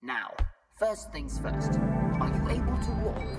Now, first things first. Are you able to walk?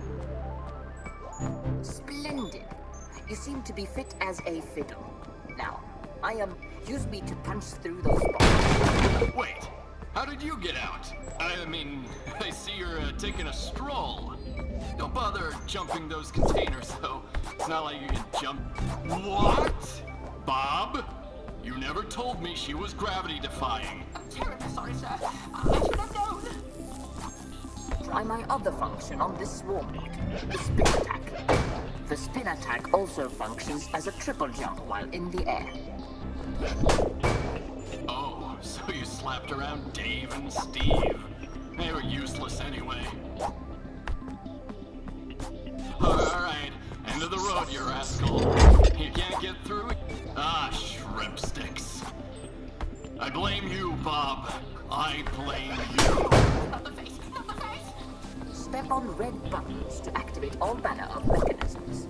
Splendid. You seem to be fit as a fiddle. Now, use me to punch through those bars. Wait, how did you get out? I mean, I see you're taking a stroll. Don't bother jumping those containers, though. It's not like you can jump. What? Bob? You never told me she was gravity-defying. I'm terribly sorry, sir. I should have known. Try my other function on this swarm bot, the spin attack. The spin attack also functions as a triple jump while in the air. Oh, so you slapped around Dave and Steve. They were useless anyway. Alright, end of the road, you rascal. You can't get through? Ah, shrimp sticks. I blame you, Bob. I blame you. Not the face, not the face! Step on red buttons to activate all manner of mechanisms.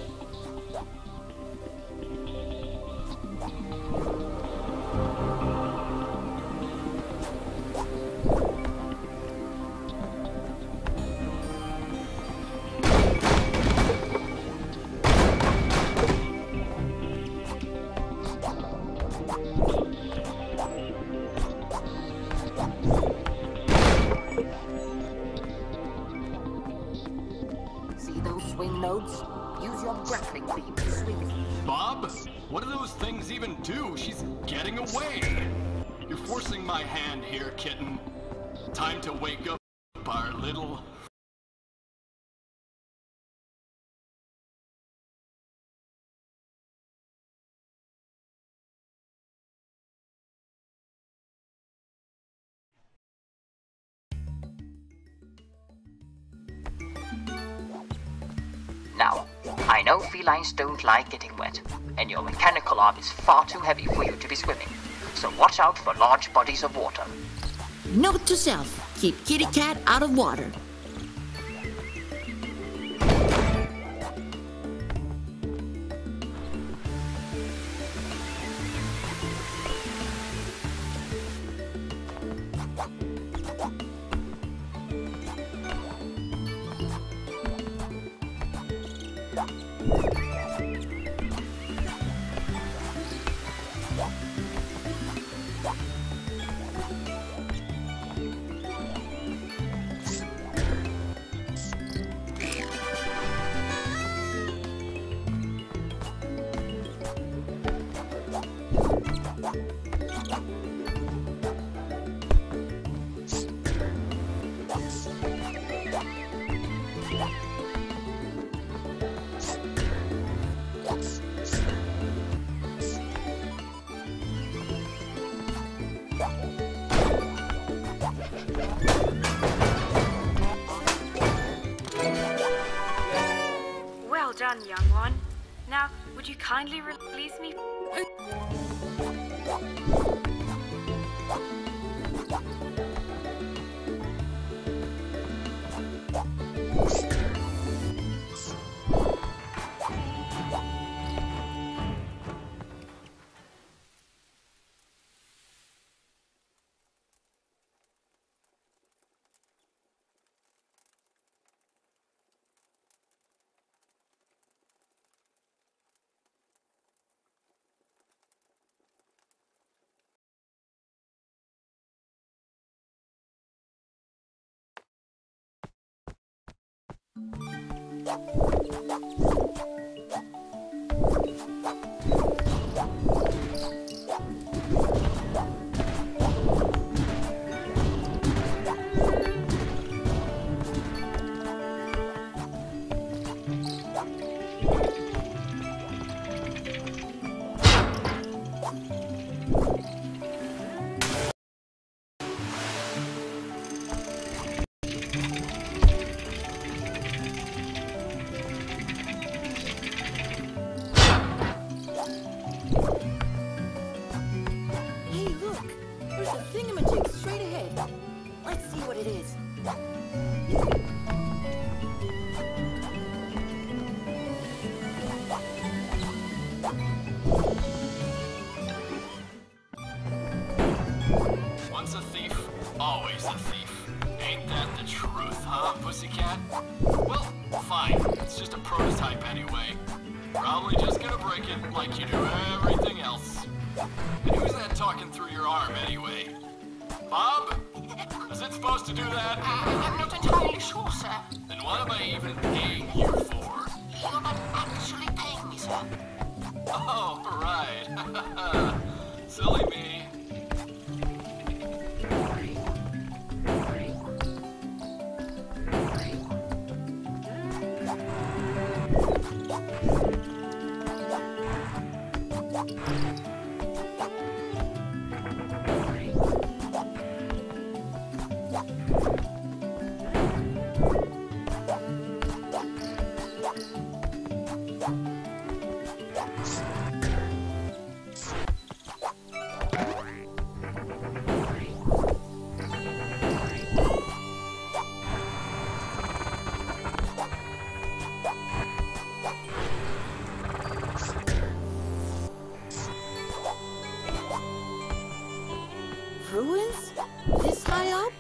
Nodes, use your grappling beam to swing. Bob? What do those things even do? She's getting away. You're forcing my hand here, kitten. Time to wake up our little... Now, I know felines don't like getting wet, and your mechanical arm is far too heavy for you to be swimming, so watch out for large bodies of water. Note to self, keep kitty cat out of water. Well done, young one. Now, would you kindly release me? Probably just gonna break it like you do everything else. And who's that talking through your arm anyway? Bob? Is it supposed to do that? I'm not entirely sure, sir. Then what am I even paying you for? You're not actually paying me, sir. Oh, right. Silly me. Ruins? This high up?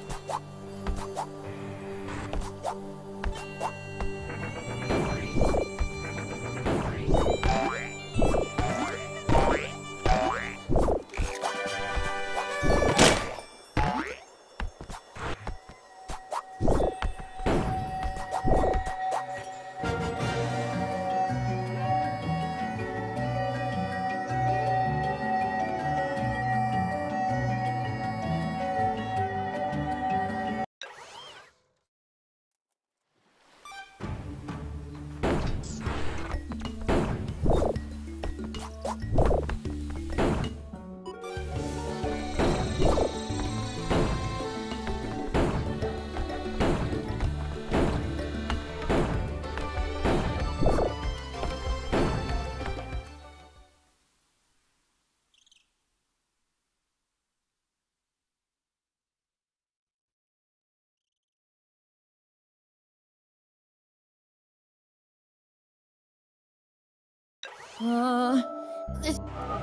This...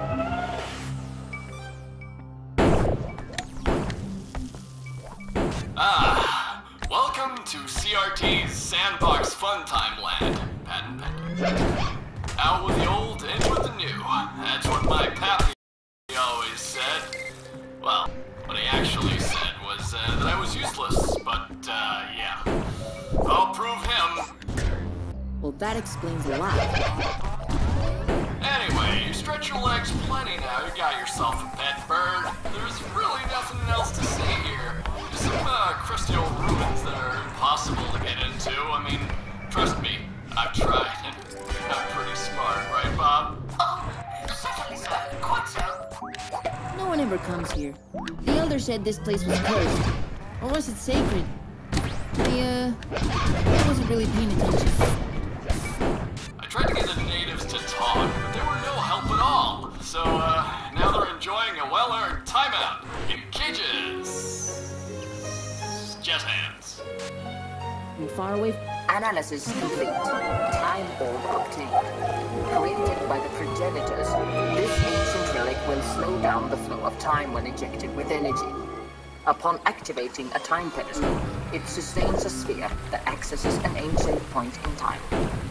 Welcome to CRT's Sandbox Funtime Land, Patent Pending. Out with the old, in with the new. That's what my pappy always said. Well, what he actually said was that I was useless, but, yeah. I'll prove him. Well, that explains a lot. Anyway, you stretch your legs plenty now. You got yourself a pet bird. There's really nothing else to see here. Just some crusty old ruins that are impossible to get into. I mean, trust me, I've tried, and I'm pretty smart, right, Bob? Oh, certainly, sir. Quite so. No one ever comes here. The elder said this place was cursed. Or was it sacred? I wasn't really paying attention. I tried to get the natives to talk, but they were no help at all. So, now they're enjoying a well-earned timeout in cages. Jazz hands. I'm far away. Analysis complete. Time orb obtained. Created by the progenitors, this ancient relic will slow down the flow of time when injected with energy. Upon activating a time pedestal, it sustains a sphere that accesses an ancient point in time.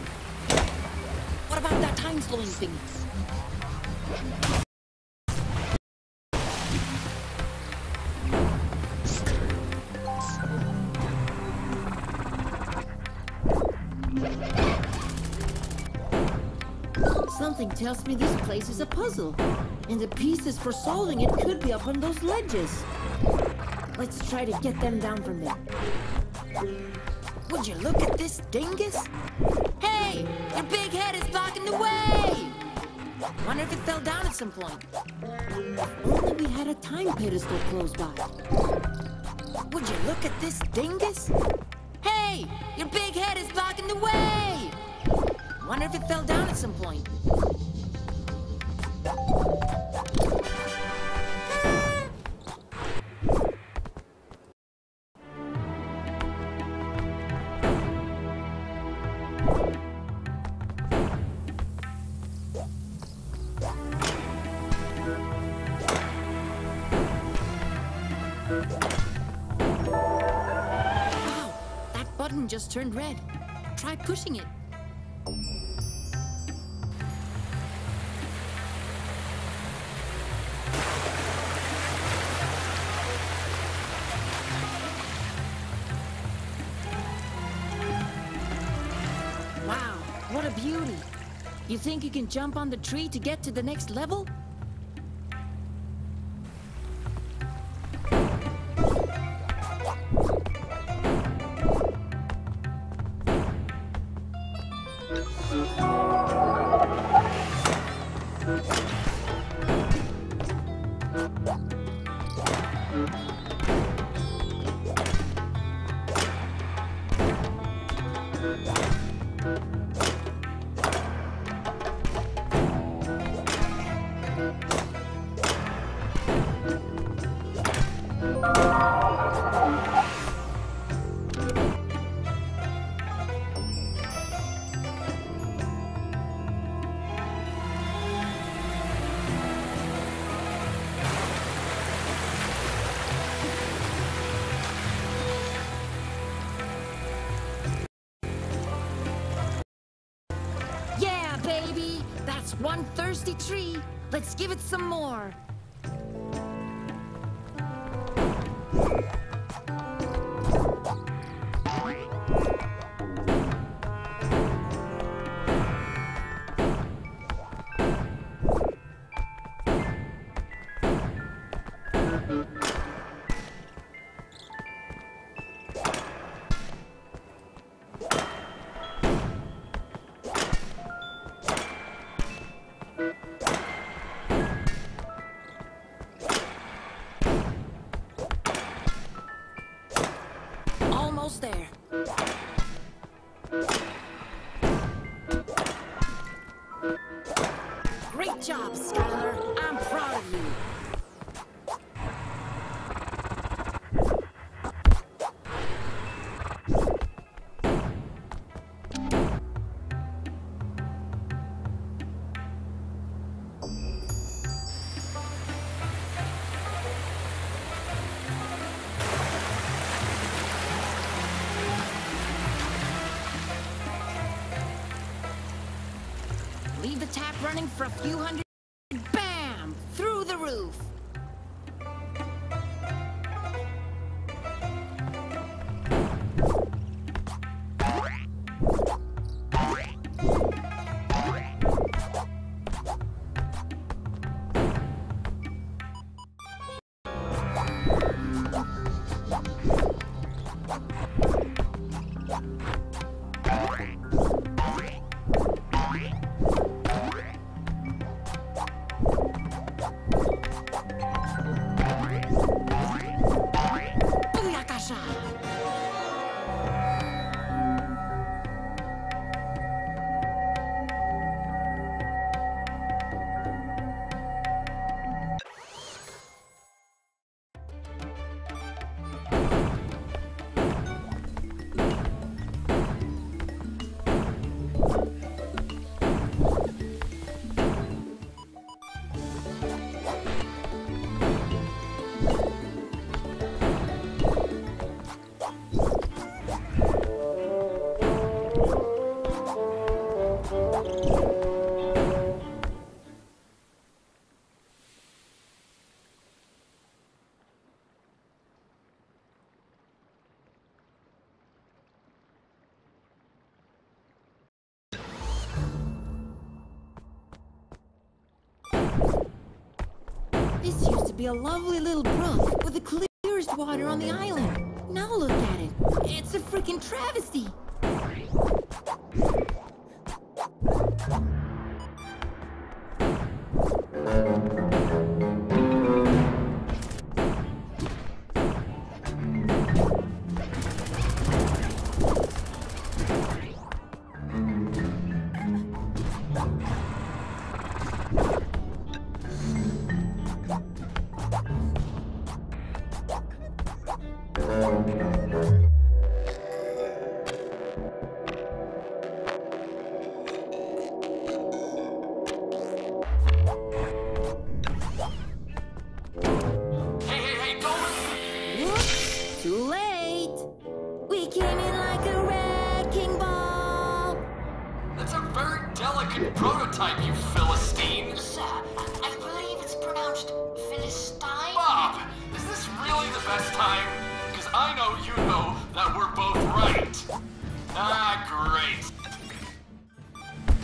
What about that time-slowing thing? Something tells me this place is a puzzle, and the pieces for solving it could be up on those ledges. Let's try to get them down from there. Would you look at this dingus? Hey! Your big head is blocking the way! Wonder if it fell down at some point. If only we had a time pedestal close by. Would you look at this dingus? Hey! Your big head is blocking the way! Wonder if it fell down at some point. Wow, that button just turned red. Try pushing it. beauty. You think you can jump on the tree to get to the next level? Baby, that's one thirsty tree. Let's give it some more. Almost there. Great job, Skylar. I'm proud of you. Leave the tap running for a few hundred. Bam! Through the roof. This used to be a lovely little brook with the clearest water on the island. Now look at it. It's a freaking travesty. Too late! We came in like a wrecking ball! That's a very delicate prototype, you Philistine! Sir, I believe it's pronounced Philistine. Bob, is this really the best time? Because I know you know that we're both right. Ah, great.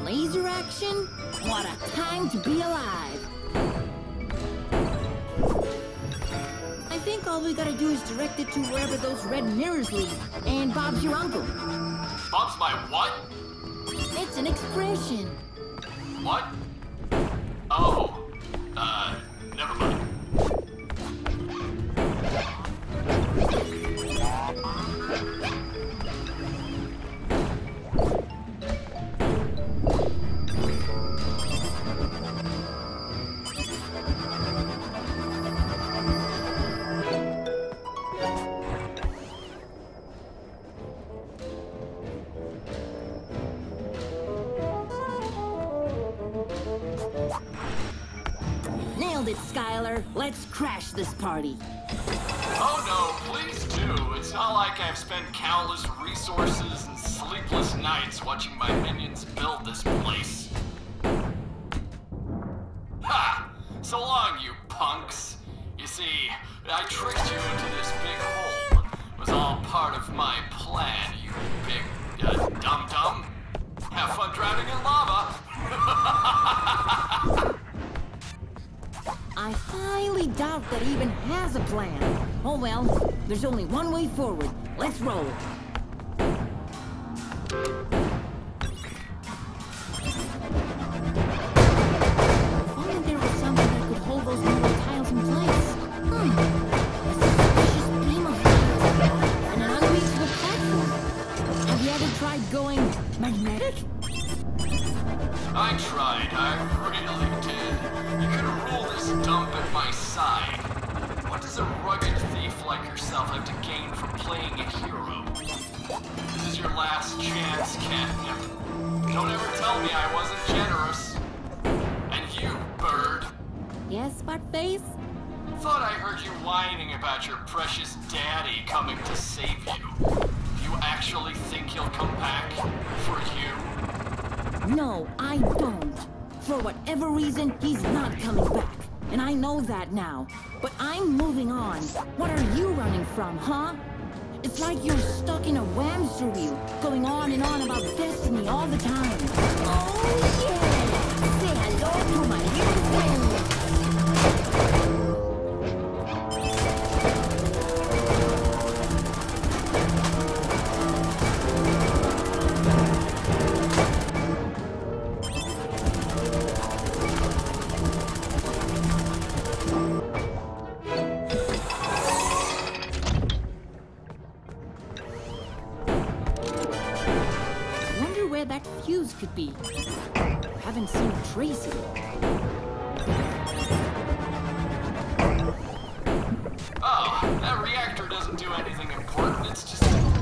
laser action? What a time to be alive! I think all we gotta do is direct it to wherever those red mirrors lead. And Bob's your uncle. Bob's my what? It's an expression. What? Oh. Never mind. Nailed it, Skylar. Let's crash this party. Oh no, please do. It's not like I've spent countless resources and sleepless nights watching my minions build this place. Ha! So long, you punks. You see, I tricked you into this big hole. It was all part of my plan, you big dum-dum. Have fun drowning in lava. I highly doubt that he even has a plan. Oh well, there's only one way forward. Let's roll. If only there was something that could hold those metal tiles in place. A suspicious beam of light and an unreachable platform. Have you ever tried going magnetic? I tried, I really did. You could have ruled this dump at my side. What does a rugged thief like yourself have to gain from playing a hero? This is your last chance, Catnip. Don't ever tell me I wasn't generous. And you, Bird. Yes, Buttface? Thought I heard you whining about your precious daddy coming to save you. Do you actually think he'll come back for you? No, I don't. For whatever reason, he's not coming back. And I know that now. But I'm moving on. What are you running from, huh? It's like you're stuck in a hamster wheel, going on and on about destiny all the time. Oh, yeah! Say hello to my little friend! That fuse could be. Haven't seen a trace of it. Oh, that reactor doesn't do anything important. It's just...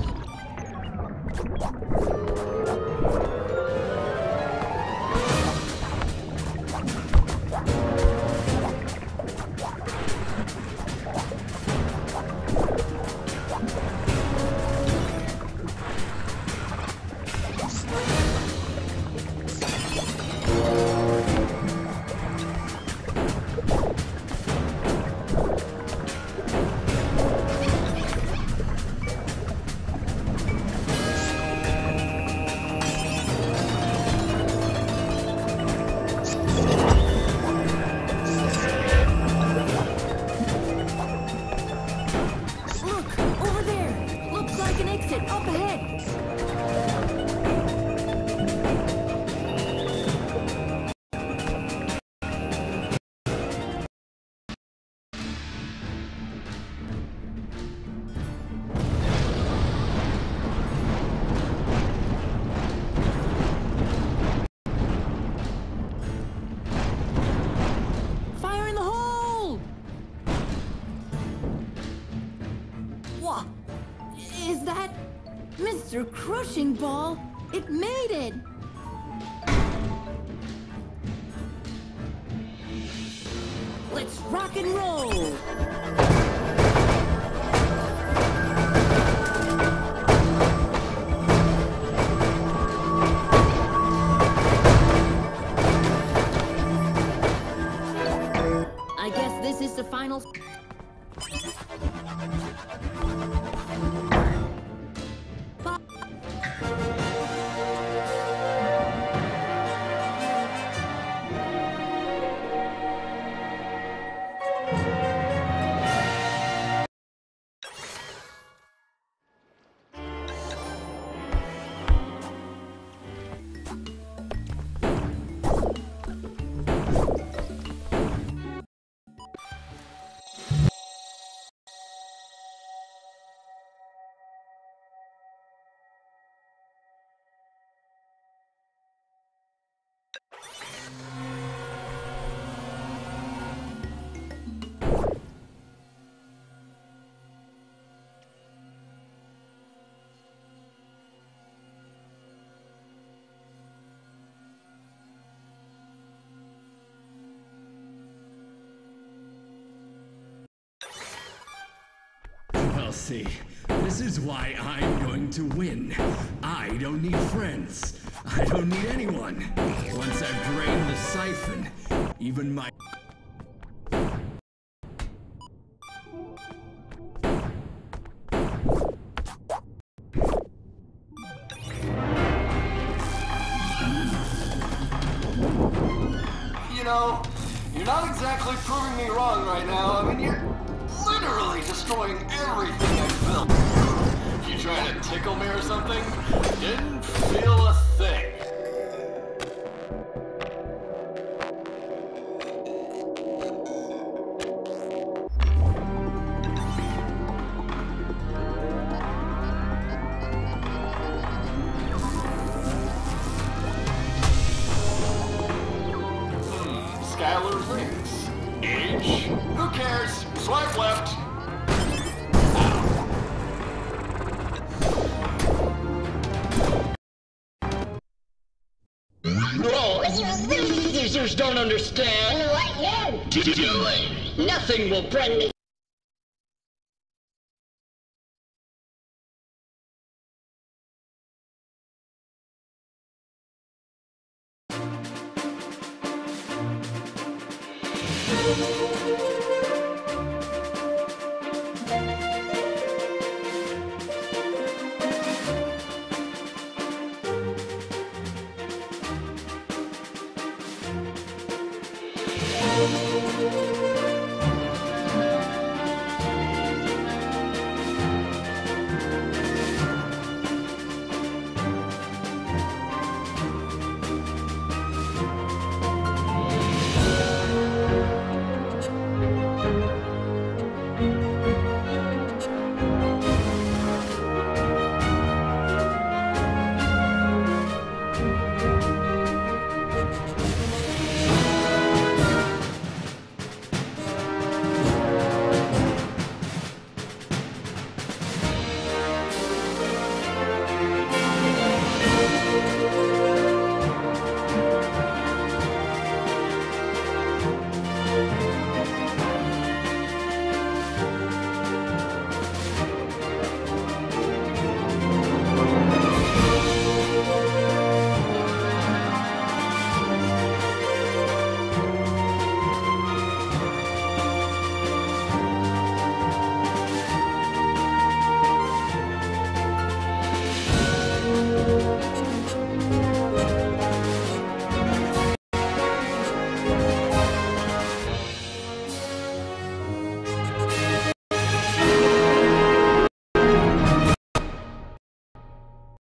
Is that Mr. Crushing Ball? It made it! Let's rock and roll! I guess this is the final... shall see. This is why I'm going to win. I don't need friends. I don't need anyone. Once I've drained the siphon, even my... You know, you're not exactly proving me wrong right now. I mean, you're literally destroying everything I built. You trying to tickle me or something? Didn't feel a thing. Skylar Rings. Age? Who cares? Swipe left. No, you losers don't understand what you're doing. Nothing will bring me. Thank you.